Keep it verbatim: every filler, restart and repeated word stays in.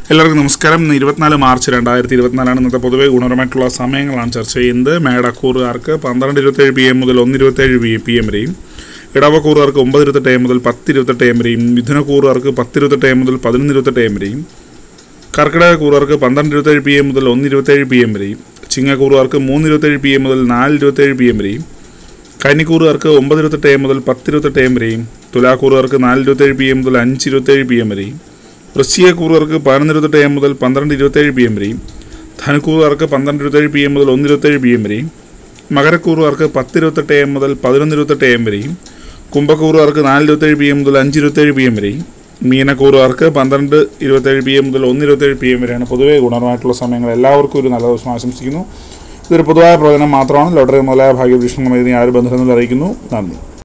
എല്ലാവർക്കും നമസ്കാരം. ഇന്ന് ഇരുപത്തിനാല് മാർച്ച് രണ്ടായിരത്തി ഇരുപത്തിനാലാണ്. ഇന്നത്തെ പൊതുവെ ഗുണപരമായിട്ടുള്ള സമയങ്ങളാണ് ചർച്ച ചെയ്യുന്നത്. മേടക്കൂറുകാർക്ക് പന്ത്രണ്ട് ഇരുപത്തേഴ് പി എം മുതൽ ഒന്ന് ഇരുപത്തേഴ് പി എം വരെയും, ഇടവക്കൂറുകാർക്ക് ഒമ്പത് ഇരുപത്തെട്ട് എം മുതൽ പത്ത് ഇരുപത്തെട്ട് എം വരെയും, മിഥുനക്കൂറുകാർക്ക് പത്ത് ഇരുപത്തെട്ട് എം മുതൽ പതിനൊന്ന് ഇരുപത്തെട്ട് എം വരെയും, കർക്കിടകക്കൂറുകാർക്ക് പന്ത്രണ്ട് ഇരുപത്തേഴ് പി എം മുതൽ ഒന്ന് ഇരുപത്തേഴ് പി എം വരെയും, ചിങ്ങക്കൂറുകാർക്ക് മൂന്ന് ഇരുപത്തേഴ് പി എം മുതൽ നാല് ഇരുപത്തേഴ് പി എം വരെയും, കന്നിക്കൂറുകാർക്ക് ഒമ്പത് ഇരുപത്തെട്ട് എം മുതൽ പത്ത് ഇരുപത്തെട്ട് എം വരെയും, തുലാക്കൂറുകാർക്ക് നാല് ഇരുപത്തേഴ് പി എം മുതൽ അഞ്ച് ഇരുപത്തേഴ് പി എം വരെയും, വൃശ്ചികക്കൂറുകാർക്ക് പതിനൊന്ന് ഇരുപത്തെട്ട് എം മുതൽ പന്ത്രണ്ട് ഇരുപത്തേഴ് പി എം വരെയും, ധനുക്കൂറുകാർക്ക് പന്ത്രണ്ട് ഇരുപത്തേഴ് പി എം മുതൽ ഒന്ന് ഇരുപത്തേഴ് പി എം വരെയും, മകരക്കൂറുകാർക്ക് പത്ത് ഇരുപത്തെട്ട് എം മുതൽ പതിനൊന്ന് ഇരുപത്തെട്ട് എം വരെയും, കുംഭക്കൂറുകാർക്ക് നാല് ഇരുപത്തേഴ് പി എം മുതൽ അഞ്ച് ഇരുപത്തേഴ് പി എം വരെയും, മീനക്കൂറുകാർക്ക് പന്ത്രണ്ട് ഇരുപത്തേഴ് പി എം മുതൽ ഒന്ന് ഇരുപത്തേഴ് പി എം വരെയാണ് പൊതുവേ ഗുണപരമായിട്ടുള്ള സമയങ്ങൾ. എല്ലാവർക്കും ഒരു നല്ല ദിവസം ആശംസിക്കുന്നു. ഇതൊരു പൊതുവായ പ്രവചനം മാത്രമാണ്. ലോട്ടറി മുതലായ ഭാഗ്യപരീക്ഷണങ്ങളുമായി യാതൊരു ബന്ധമെന്ന് അറിയിക്കുന്നു. നന്ദി.